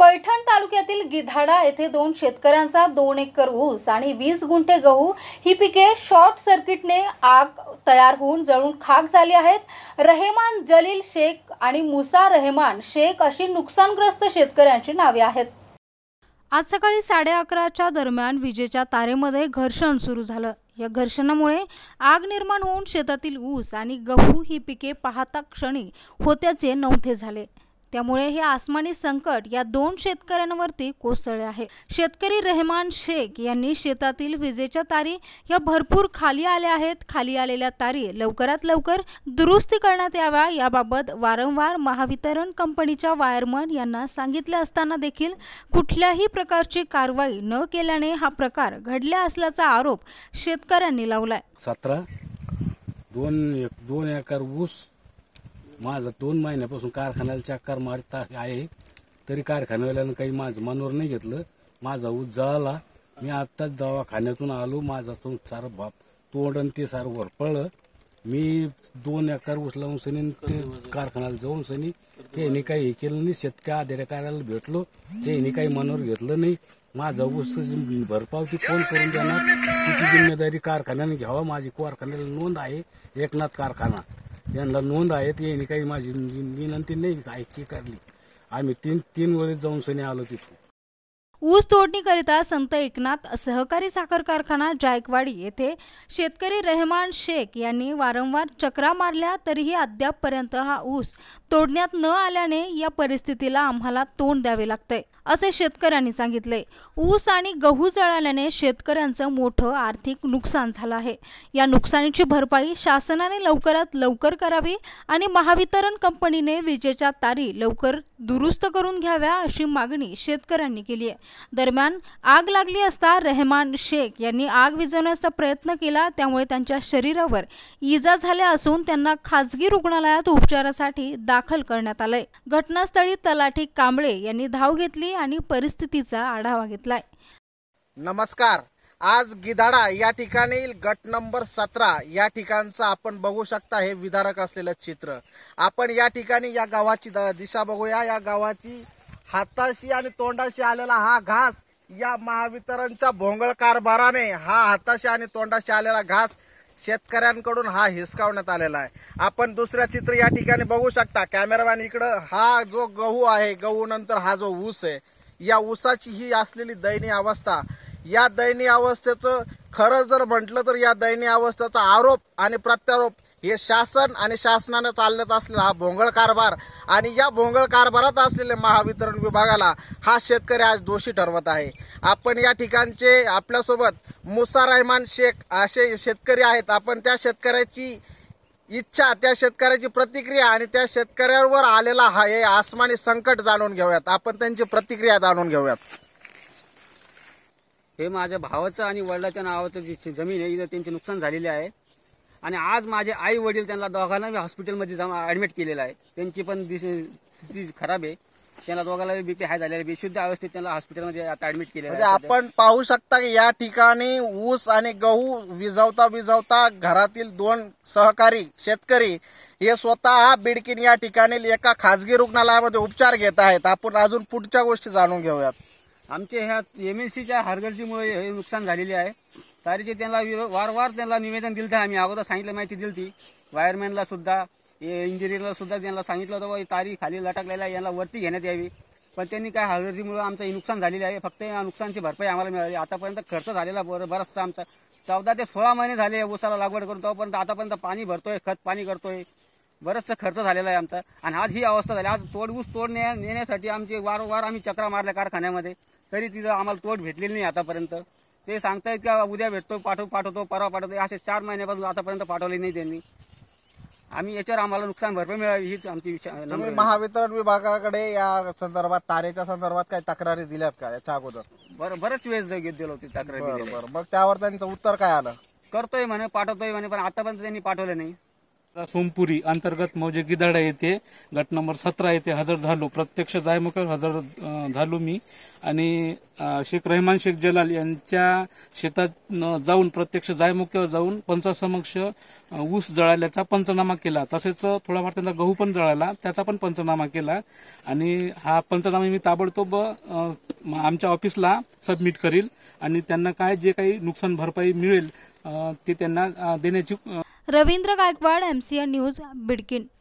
पैठण तालुक्यातील गिधाडा येथे 2 शेतकऱ्यांचा 2 एकर ऊस आणि 20 गुंठे गहू ही पिके शॉर्ट सर्किटने आग तयार होऊन जळून खाक झाली आहेत. रहेमान जलील शेख आणि मुसा रहेमान शेख अशी नुकसानग्रस्त शेतकऱ्यांची नावे आहेत. आज सकाळी 11:30च्या दरम्यान विजेच्या तारेमध्ये घर्षण सुरू झालं. या घर्षणामुळे आग निर्माण होऊन शेतातील ऊस आणि गहू ही पिके पाहता क्षणी होत्याचे नव्हते झाले. त्यामुळे हे आसमानी संकट या 2 शेतकऱ्यांवरती कोसळले आहे. शेतकरी रहेमान शेख यांनी शेतातील विजेच्या तारी या भरपूर खाली आल्या आहेत. खाली आलेल्या तारी लवकरात लवकर दुरुस्ती करण्यात याव्या याबाबत वारंवार महावितरण कंपनीच्या वायरमन यांना सांगितले असताना देखील कुठल्याही प्रकारची कारवाई न केल्याने हा प्रकार घडला असल्याचा आरोप शेतकऱ्यांनी लावलाय. 2 एकर ऊस माझा 2 महिन्यापासून कारखान्याला चक्कर मारत आहे, तरी कारखान्यावाल्यानं काही माझं मनावर नाही घेतलं. माझा ऊस जळाला. मी आत्ताच दवाखान्यातून आलो. माझा सारं बाप तोंड आणि ते सारं वर पळलं. मी 2 एकर ऊस लावून सनी कारखान्याला जाऊन सनी त्यांनी काही हे केलं नाही. शेतकरी अधिकाऱ्याला भेटलो, त्यांनी काही मनावर घेतलं नाही. माझा ऊस भरपावती कोण करून देणार, तिची जिम्मेदारी कारखान्याने घ्यावा. माझी कारखान्याला नोंद आहे, एकनाथ कारखाना यांना नोंद आहे. त्यांनी काही माझी विनंती नाही ऐकी करली. आम्ही तीन वेळेस जाऊन सनी आलो तिथून. ऊस तोडणीकरिता संत एकनाथ सहकारी साखर कारखाना जायकवाडी येथे शेतकरी रहेमान शेख यांनी वारंवार चक्रा मारल्या, तरीही अद्यापपर्यंत हा ऊस तोडण्यात न आल्याने या परिस्थितीला आम्हाला तोंड द्यावे लागतंय, असे शेतकऱ्यांनी सांगितले. ऊस आणि गहू जळाल्याने शेतकऱ्यांचं मोठं आर्थिक नुकसान झालं आहे. या नुकसानीची भरपाई शासनाने लवकरात लवकर करावी आणि महावितरण कंपनीने विजेच्या तारी लवकर दुरुस्त करून घ्याव्या अशी मागणी शेतकऱ्यांनी केली आहे. दरम्यान आग लागली असता रहेमान शेख यांनी आग विझवण्याचा प्रयत्न केला, त्यामुळे त्यांच्या शरीरावर इजा झाल्या असून त्यांना खासगी रुग्णालयात उपचारासाठी दाखल करण्यात आलंय. घटनास्थळी तलाठी कांबळे यांनी धाव घेतली आणि परिस्थितीचा आढावा घेतलाय. नमस्कार. आज गिधाडा या ठिकाणी गट नंबर 17 या ठिकाणचं आपण बघू शकता हे विदारक असलेलं चित्र. आपण या ठिकाणी या गावाची दिशा बघूया. या गावाची हाताशी आणि तोंडाशी आलेला हा घास या महावितरणच्या भोंगळ कारभाराने हा हाताशी आणि तोंडाशी आलेला घास शेतकऱ्यांकडून हा हिसकावण्यात आलेला आहे. आपण दुसऱ्या चित्र या ठिकाणी बघू शकता. कॅमेरामॅन इकडं. हा जो गहू आहे, गहू नंतर हा जो ऊस आहे, या ऊसाची ही असलेली दयनीय अवस्था. या दयनीय अवस्थेचं खरं जर म्हटलं तर या दयनीय अवस्थेचा आरोप आणि प्रत्यारोप हे शासन आणि शासनाने चालत असलेला हा भोंगळ कारभार आणि या भोंगळ कारभारात असलेले महावितरण विभागाला हा शेतकरी आज दोषी ठरवत आहे. आपण या ठिकाणचे आपल्यासोबत मुसा रहेमान शेख असे शेतकरी आहेत. आपण त्या शेतकऱ्याची इच्छा, त्या शेतकऱ्याची प्रतिक्रिया आणि त्या शेतकऱ्यावर आलेला हा हे आसमानी संकट जाणून घेऊयात. आपण त्यांची प्रतिक्रिया जाणून घेऊयात. हे माझ्या भावाचं आणि वडिलांच्या नावाचं जी जमीन आहे, इथं त्यांचे नुकसान झालेले आहे. आणि आज माझे आई वडील त्यांना दोघांना हॉस्पिटलमध्ये जाऊन ऍडमिट केलेलं आहे. त्यांची पण स्थिती खराब आहे. त्यांना दोघांना बीपी हाय झालेला आहे. बेशुद्ध अवस्थेत त्यांना हॉस्पिटलमध्ये आता ऍडमिट केलेलं आहे. आपण पाहू शकता की या ठिकाणी ऊस आणि गहू विझवता घरातील 2 सहकारी शेतकरी हे स्वतः बिडकीन या ठिकाणी एका खासगी रुग्णालयामध्ये उपचार घेत आहेत. आपण अजून पुढच्या गोष्टी जाणून घेऊयात. आमचे ह्या MNCच्या हरगर्जीमुळे हे नुकसान झालेले आहे. तारीचे त्यांना वारंवार त्यांना निवेदन दिलं. आम्ही अगोदर सांगितलं, माहिती दिली. वायरमॅनला सुद्धा, इंजिनियरला सुद्धा त्यांना सांगितलं होतं की तारी खाली लटकलेल्या यांना वरती घेण्यात यावी. पण त्यांनी काय हलगर्जीमुळे आमचं नुकसान झालेलं आहे. फक्त या नुकसानची भरपाई आम्हाला मिळाली. आतापर्यंत खर्च झालेला बराचसा आमचा 14 ते 16 महिने झाले ऊसाला लागवड करून. तोपर्यंत आतापर्यंत पाणी भरतोय, खत पाणी करतोय, बरचसा खर्च झालेला आहे आमचा. आणि आज ही अवस्था झाली. आज ऊस तोड नेण्यासाठी आमचे वारंवार आम्ही चक्रा मारल्या कारखान्यामध्ये, तरी तिथं आम्हाला तोड भेटलेली नाही आतापर्यंत. ते सांगतायत की उद्या भेटतो, पाठवतो, परवा पाठवतो, असे 4 महिन्यापासून आतापर्यंत पाठवले नाही त्यांनी. आम्ही याच्यावर आम्हाला नुकसान भरपाई मिळावी हीच आमची महावितरण विभागाकडे या संदर्भात, तारेच्या संदर्भात काही तक्रारी दिल्यात का याच्या अगोदर? बरेच वेळेस दिलं होती तक्रारी. मग त्यावर त्यांचं उत्तर काय आलं? करतोय म्हणे, पाठवतोय म्हणे, पण आतापर्यंत त्यांनी पाठवलं नाही. सोमपुरी अंतर्गत मौजे गिधाडा येथे गट नंबर 17 येथे हजर झालो. प्रत्यक्ष जायमुखावर हजर झालो मी आणि शेख रहमान शेख जलाल यांच्या शेतात जाऊन प्रत्यक्ष जायमुखावर जाऊन पंचासमक्ष ऊस जळाल्याचा पंचनामा केला. तसेच थोडाफार त्यांना गहू पण जळाला, त्याचा पण पंचनामा केला आणि हा पंचनामा मी ताबडतोब आमच्या ऑफिसला सबमिट करील आणि त्यांना काय जे काही नुकसान भरपाई मिळेल ते त्यांना देण्याची. Ravindra Gaikwad, MCN news, Bidkin.